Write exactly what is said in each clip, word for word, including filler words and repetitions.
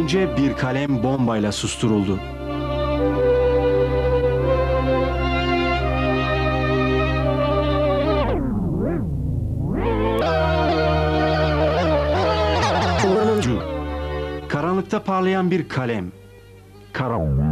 önce bir kalem bombayla susturuldu. Uğurmumcu, karanlıkta parlayan bir kalem. Karanlığı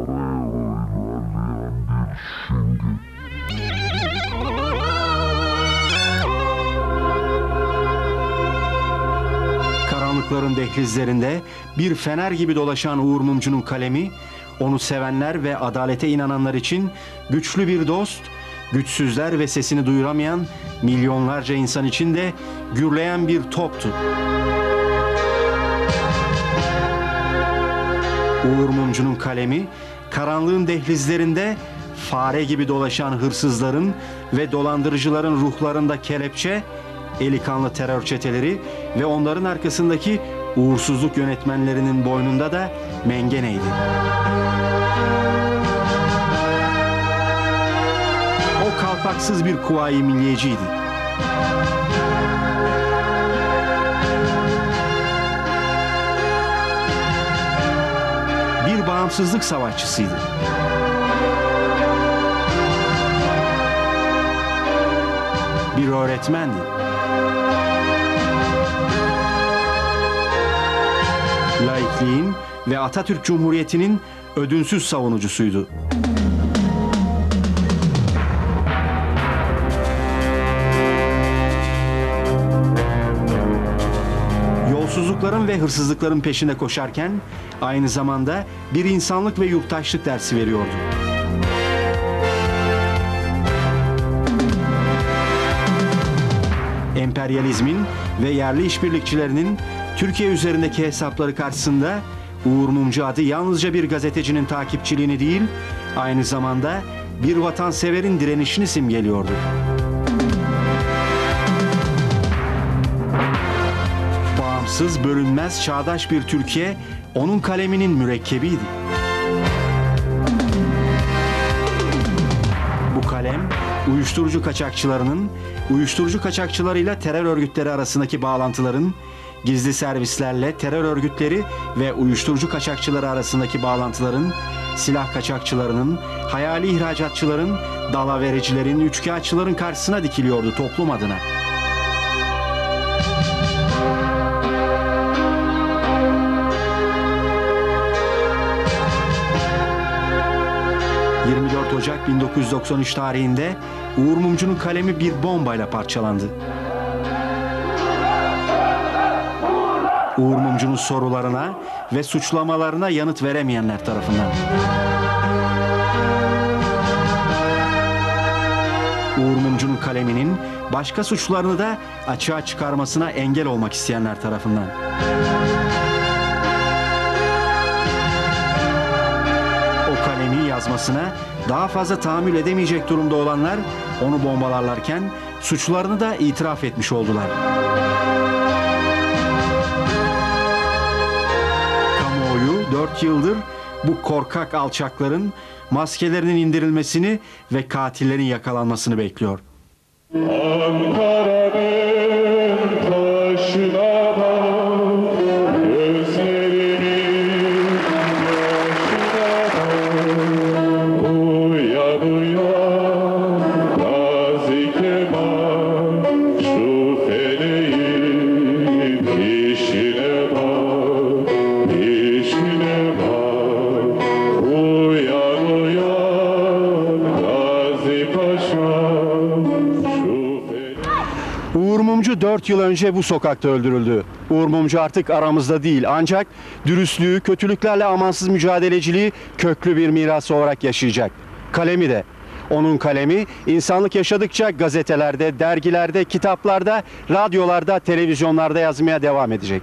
Karanlıkların dehlizlerinde bir fener gibi dolaşan Uğur Mumcu'nun kalemi, onu sevenler ve adalete inananlar için güçlü bir dost, güçsüzler ve sesini duyuramayan milyonlarca insan için de gürleyen bir toptu. Uğur Mumcu'nun kalemi, karanlığın dehlizlerinde fare gibi dolaşan hırsızların ve dolandırıcıların ruhlarında kelepçe, eli kanlı terör çeteleri ve onların arkasındaki uğursuzluk yönetmenlerinin boynunda da mengeneydi. O kalpaksız bir kuvayi milliyeciydi. Bir bağımsızlık savaşçısıydı. Bir öğretmendi. Laikliğin ve Atatürk Cumhuriyeti'nin ödünsüz savunucusuydu. Yolsuzlukların ve hırsızlıkların peşinde koşarken aynı zamanda bir insanlık ve yurttaşlık dersi veriyordu. Emperyalizmin ve yerli işbirlikçilerinin Türkiye üzerindeki hesapları karşısında Uğur Mumcu adı yalnızca bir gazetecinin takipçiliğini değil, aynı zamanda bir vatanseverin direnişini simgeliyordu. Bağımsız, bölünmez, çağdaş bir Türkiye onun kaleminin mürekkebiydi. Bu kalem, uyuşturucu kaçakçılarının, uyuşturucu kaçakçılarıyla terör örgütleri arasındaki bağlantıların, gizli servislerle terör örgütleri ve uyuşturucu kaçakçıları arasındaki bağlantıların, silah kaçakçılarının, hayali ihracatçıların, dalavericilerin, üçkağıtçıların karşısına dikiliyordu toplum adına. yirmi dört Ocak bin dokuz yüz doksan üç tarihinde Uğur Mumcu'nun kalemi bir bombayla parçalandı. Uğur Mumcu'nun sorularına ve suçlamalarına yanıt veremeyenler tarafından. Uğur Mumcu'nun kaleminin başka suçlarını da açığa çıkarmasına engel olmak isteyenler tarafından. O kalemi yazmasına daha fazla tahammül edemeyecek durumda olanlar onu bombalarlarken suçlarını da itiraf etmiş oldular. Dört yıldır bu korkak alçakların maskelerinin indirilmesini ve katillerin yakalanmasını bekliyor. Ankara'nın taşına bak, gözlerinin yaşına bak, uyan uyan Gazi Kemal, şu feleğin işine bak. Uğur Mumcu dört yıl önce bu sokakta öldürüldü. Uğur Mumcu artık aramızda değil, ancak dürüstlüğü, kötülüklerle amansız mücadeleciliği köklü bir miras olarak yaşayacak. Kalemi de. Onun kalemi insanlık yaşadıkça gazetelerde, dergilerde, kitaplarda, radyolarda, televizyonlarda yazmaya devam edecek.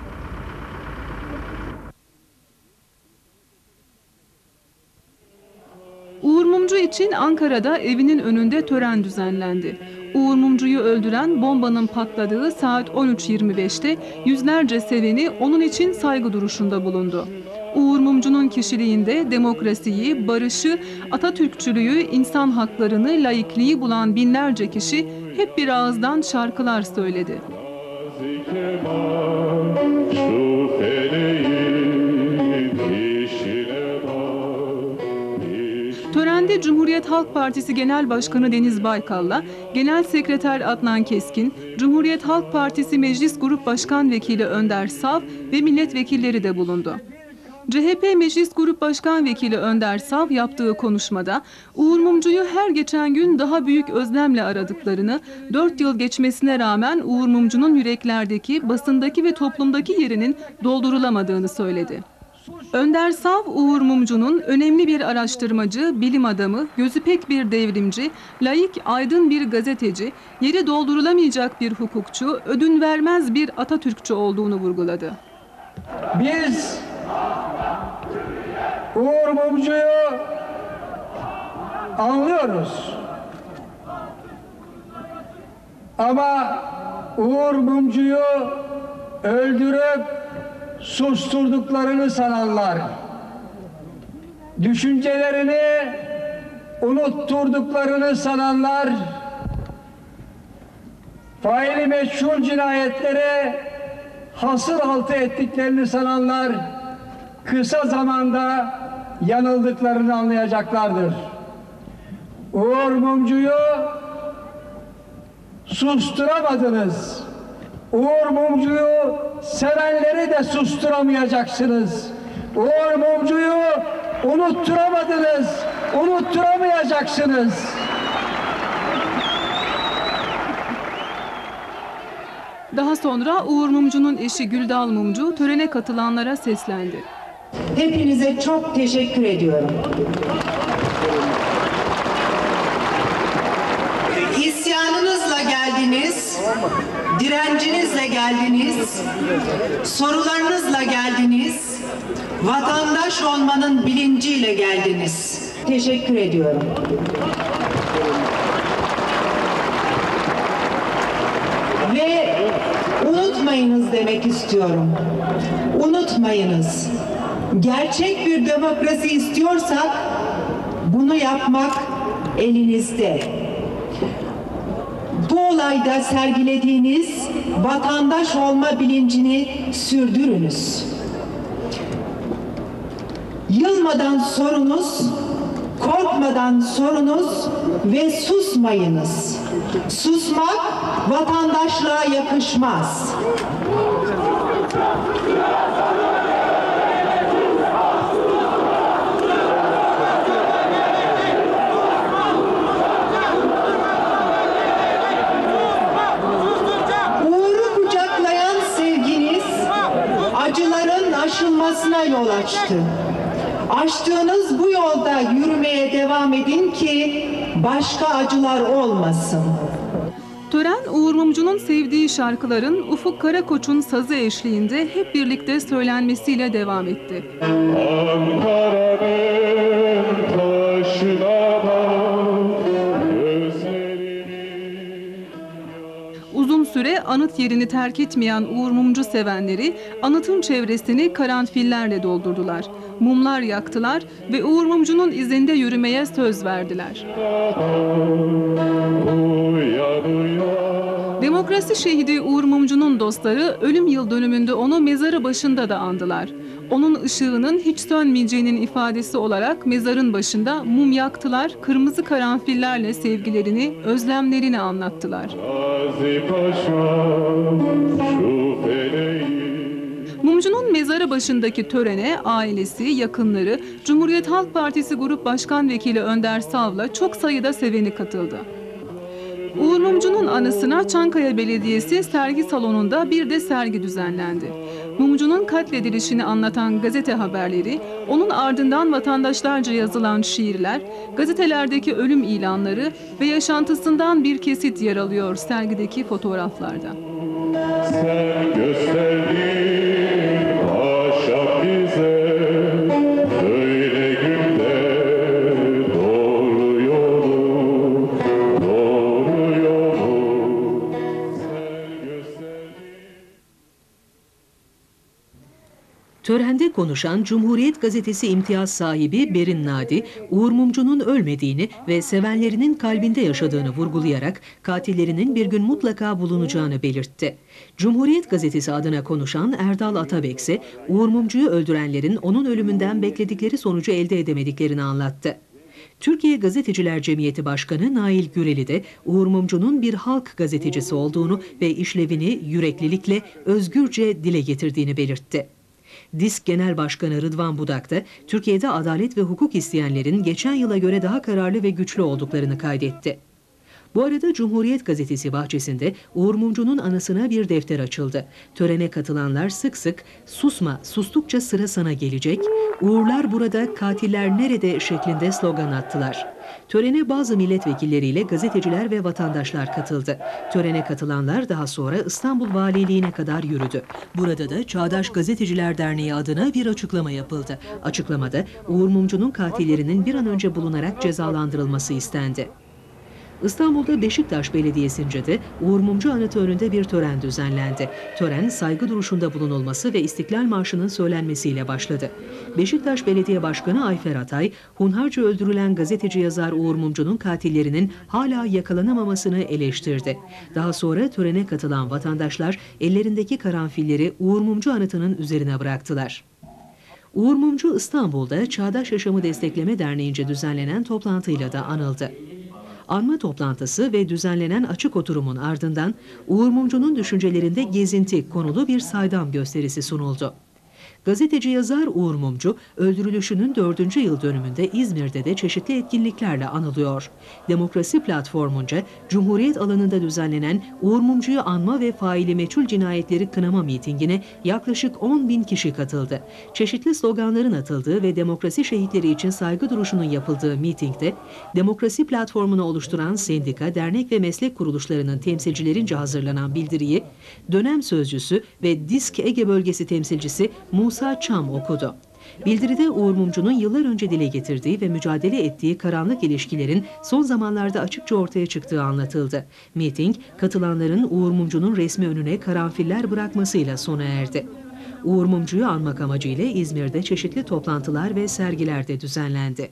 Uğur Mumcu için Ankara'da evinin önünde tören düzenlendi. Uğur Mumcu'yu öldüren bombanın patladığı saat on üç yirmi beşte yüzlerce seveni onun için saygı duruşunda bulundu. Uğur Mumcu'nun kişiliğinde demokrasiyi, barışı, Atatürkçülüğü, insan haklarını, laikliği bulan binlerce kişi hep bir ağızdan şarkılar söyledi. Gazi Kemal, şu feleğin Törende Cumhuriyet Halk Partisi Genel Başkanı Deniz Baykal'la Genel Sekreter Adnan Keskin, Cumhuriyet Halk Partisi Meclis Grup Başkan Vekili Önder Sav ve milletvekilleri de bulundu. C H P Meclis Grup Başkan Vekili Önder Sav yaptığı konuşmada Uğur Mumcu'yu her geçen gün daha büyük özlemle aradıklarını, dört yıl geçmesine rağmen Uğur Mumcu'nun yüreklerdeki, basındaki ve toplumdaki yerinin doldurulamadığını söyledi. Önder Sav, Uğur Mumcu'nun önemli bir araştırmacı, bilim adamı, gözü pek bir devrimci, laik, aydın bir gazeteci, yeri doldurulamayacak bir hukukçu, ödün vermez bir Atatürkçü olduğunu vurguladı. Biz Uğur Mumcu'yu anlıyoruz. Ama Uğur Mumcu'yu öldürüp susturduklarını sananlar, düşüncelerini unutturduklarını sananlar, faili meçhul cinayetlere hasır altı ettiklerini sananlar kısa zamanda yanıldıklarını anlayacaklardır. Uğur Mumcu'yu susturamadınız. Uğur Mumcu'yu sevenleri de susturamayacaksınız. Uğur Mumcu'yu unutturamadınız, unutturamayacaksınız. Daha sonra Uğur Mumcu'nun eşi Güldal Mumcu törene katılanlara seslendi. Hepinize çok teşekkür ediyorum. İsyanınızla geldiniz, direncinizle geldiniz, sorularınızla geldiniz, vatandaş olmanın bilinciyle geldiniz. Teşekkür ediyorum. Ve unutmayınız demek istiyorum. Unutmayınız. Gerçek bir demokrasi istiyorsak bunu yapmak elinizde. Bu olayda sergilediğiniz vatandaş olma bilincini sürdürünüz. Yılmadan sorunuz, korkmadan sorunuz ve susmayınız. Susmak vatandaşlığa yakışmaz. Uğur'u kucaklayan sevginiz acıların aşılmasına yol açtı. Açtığınız bu yolda yürümeye devam edin ki başka acılar olmasın. Tören, Uğur Mumcu'nun sevdiği şarkıların Ufuk Karakoç'un sazı eşliğinde hep birlikte söylenmesiyle devam etti. Ankara'nın taşına bak, gözlerimi... Uzun süre anıt yerini terk etmeyen Uğur Mumcu sevenleri anıtın çevresini karanfillerle doldurdular. Mumlar yaktılar ve Uğur Mumcu'nun izinde yürümeye söz verdiler. Demokrasi şehidi Uğur Mumcu'nun dostları ölüm yıl dönümünde onu mezarı başında da andılar. Onun ışığının hiç sönmeyeceğinin ifadesi olarak mezarın başında mum yaktılar, kırmızı karanfillerle sevgilerini, özlemlerini anlattılar. Mumcu'nun mezarı başındaki törene ailesi, yakınları, Cumhuriyet Halk Partisi Grup Başkan Vekili Önder Sav'la çok sayıda seveni katıldı. Uğur Mumcu'nun anısına Çankaya Belediyesi sergi salonunda bir de sergi düzenlendi. Mumcu'nun katledilişini anlatan gazete haberleri, onun ardından vatandaşlarca yazılan şiirler, gazetelerdeki ölüm ilanları ve yaşantısından bir kesit yer alıyor sergideki fotoğraflarda. Sen gösterdin ahşap bize, böyle günde doğru yolu, doğru yolu. Sen gösterdin. Törende konuşan Cumhuriyet Gazetesi imtiyaz sahibi Berin Nadi, Uğur Mumcu'nun ölmediğini ve sevenlerinin kalbinde yaşadığını vurgulayarak katillerinin bir gün mutlaka bulunacağını belirtti. Cumhuriyet Gazetesi adına konuşan Erdal Atabek ise Uğur Mumcu'yu öldürenlerin onun ölümünden bekledikleri sonucu elde edemediklerini anlattı. Türkiye Gazeteciler Cemiyeti Başkanı Nail Güreli de Uğur Mumcu'nun bir halk gazetecisi olduğunu ve işlevini yüreklilikle özgürce dile getirdiğini belirtti. DİSK Genel Başkanı Rıdvan Budak da Türkiye'de adalet ve hukuk isteyenlerin geçen yıla göre daha kararlı ve güçlü olduklarını kaydetti. Bu arada Cumhuriyet Gazetesi bahçesinde Uğur Mumcu'nun anısına bir defter açıldı. Törene katılanlar sık sık "Susma, sustukça sıra sana gelecek, Uğurlar burada, katiller nerede?" şeklinde slogan attılar. Törene bazı milletvekilleriyle gazeteciler ve vatandaşlar katıldı. Törene katılanlar daha sonra İstanbul Valiliğine kadar yürüdü. Burada da Çağdaş Gazeteciler Derneği adına bir açıklama yapıldı. Açıklamada Uğur Mumcu'nun katillerinin bir an önce bulunarak cezalandırılması istendi. İstanbul'da Beşiktaş Belediyesi'nce de Uğur Mumcu anıtı önünde bir tören düzenlendi. Tören saygı duruşunda bulunulması ve İstiklal Marşı'nın söylenmesiyle başladı. Beşiktaş Belediye Başkanı Ayfer Atay, hunharca öldürülen gazeteci yazar Uğur Mumcu'nun katillerinin hala yakalanamamasını eleştirdi. Daha sonra törene katılan vatandaşlar ellerindeki karanfilleri Uğur Mumcu anıtının üzerine bıraktılar. Uğur Mumcu İstanbul'da Çağdaş Yaşamı Destekleme Derneği'nce düzenlenen toplantıyla da anıldı. Anma toplantısı ve düzenlenen açık oturumun ardından Uğur Mumcu'nun düşüncelerinde gezinti konulu bir saydam gösterisi sunuldu. Gazeteci yazar Uğur Mumcu, öldürülüşünün dördüncü yıl dönümünde İzmir'de de çeşitli etkinliklerle anılıyor. Demokrasi Platformu'nca Cumhuriyet alanında düzenlenen Uğur Mumcu'yu anma ve faili meçhul cinayetleri kınama mitingine yaklaşık on bin kişi katıldı. Çeşitli sloganların atıldığı ve demokrasi şehitleri için saygı duruşunun yapıldığı mitingde, Demokrasi Platformu'nu oluşturan sendika, dernek ve meslek kuruluşlarının temsilcilerince hazırlanan bildiriyi dönem sözcüsü ve DİSK Ege Bölgesi temsilcisi Musa Çam okudu. Bildiride Uğur Mumcu'nun yıllar önce dile getirdiği ve mücadele ettiği karanlık ilişkilerin son zamanlarda açıkça ortaya çıktığı anlatıldı. Miting, katılanların Uğur Mumcu'nun resmi önüne karanfiller bırakmasıyla sona erdi. Uğur Mumcu'yu anmak amacıyla İzmir'de çeşitli toplantılar ve sergiler de düzenlendi.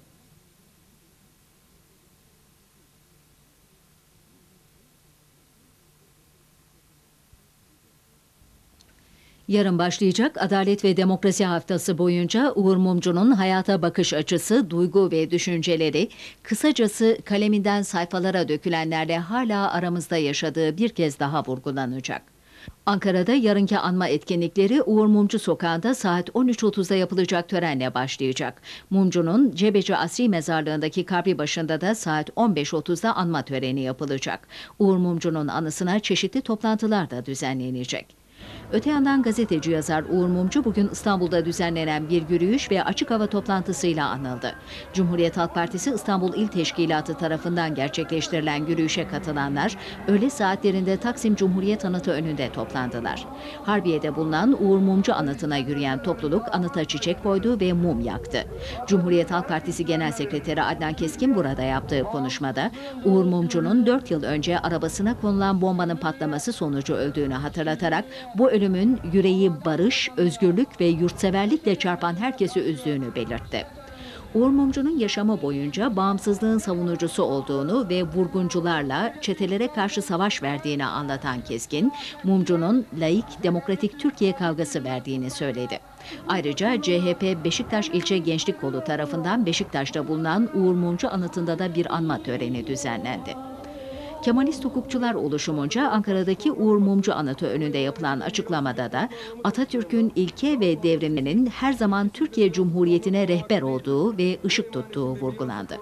Yarın başlayacak Adalet ve Demokrasi Haftası boyunca Uğur Mumcu'nun hayata bakış açısı, duygu ve düşünceleri, kısacası kaleminden sayfalara dökülenlerle hala aramızda yaşadığı bir kez daha vurgulanacak. Ankara'da yarınki anma etkinlikleri Uğur Mumcu Sokağı'nda saat on üç otuzda yapılacak törenle başlayacak. Mumcu'nun Cebeci Asri Mezarlığı'ndaki kabri başında da saat on beş otuzda anma töreni yapılacak. Uğur Mumcu'nun anısına çeşitli toplantılar da düzenlenecek. Öte yandan gazeteci yazar Uğur Mumcu bugün İstanbul'da düzenlenen bir yürüyüş ve açık hava toplantısıyla anıldı. Cumhuriyet Halk Partisi İstanbul İl Teşkilatı tarafından gerçekleştirilen yürüyüşe katılanlar öğle saatlerinde Taksim Cumhuriyet Anıtı önünde toplandılar. Harbiye'de bulunan Uğur Mumcu anıtına yürüyen topluluk anıta çiçek koydu ve mum yaktı. Cumhuriyet Halk Partisi Genel Sekreteri Adnan Keskin burada yaptığı konuşmada Uğur Mumcu'nun dört yıl önce arabasına konulan bombanın patlaması sonucu öldüğünü hatırlatarak bu ölümün yüreği barış, özgürlük ve yurtseverlikle çarpan herkesi üzdüğünü belirtti. Uğur Mumcu'nun yaşamı boyunca bağımsızlığın savunucusu olduğunu ve vurguncularla çetelere karşı savaş verdiğini anlatan Keskin, Mumcu'nun laik, demokratik Türkiye kavgası verdiğini söyledi. Ayrıca C H P Beşiktaş İlçe Gençlik Kolu tarafından Beşiktaş'ta bulunan Uğur Mumcu anıtında da bir anma töreni düzenlendi. Kemalist hukukçular oluşumunca Ankara'daki Uğur Mumcu Anıtı önünde yapılan açıklamada da Atatürk'ün ilke ve devriminin her zaman Türkiye Cumhuriyeti'ne rehber olduğu ve ışık tuttuğu vurgulandı.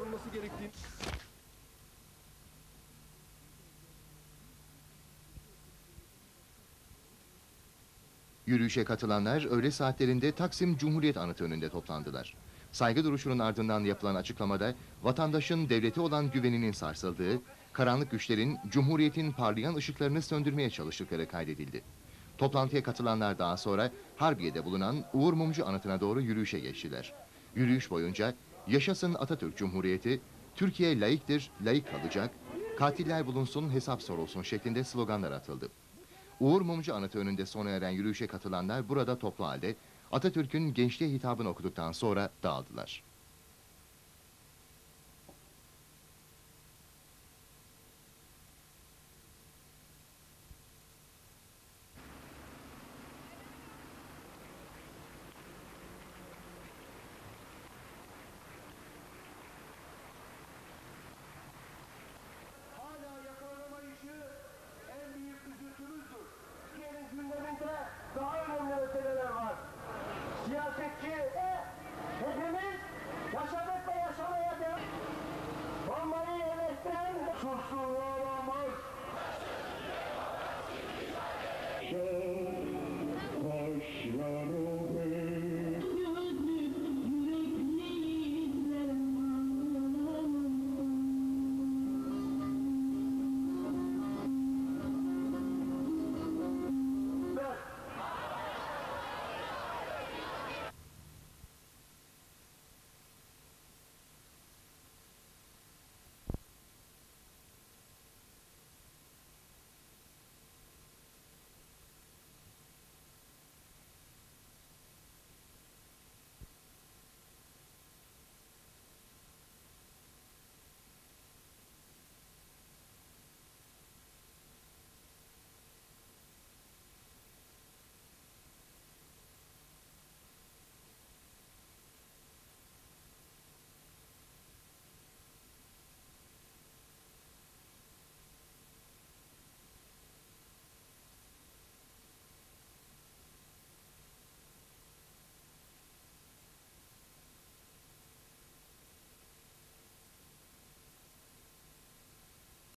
Yürüyüşe katılanlar öğle saatlerinde Taksim Cumhuriyet Anıtı önünde toplandılar. Saygı duruşunun ardından yapılan açıklamada vatandaşın devlete olan güveninin sarsıldığı, karanlık güçlerin Cumhuriyet'in parlayan ışıklarını söndürmeye çalıştıkları kaydedildi. Toplantıya katılanlar daha sonra Harbiye'de bulunan Uğur Mumcu Anıtı'na doğru yürüyüşe geçtiler. Yürüyüş boyunca "Yaşasın Atatürk Cumhuriyeti, Türkiye layıktır, layık kalacak, katiller bulunsun, hesap sorulsun" şeklinde sloganlar atıldı. Uğur Mumcu Anıtı önünde sona eren yürüyüşe katılanlar burada toplu halde Atatürk'ün gençliğe hitabını okuduktan sonra dağıldılar.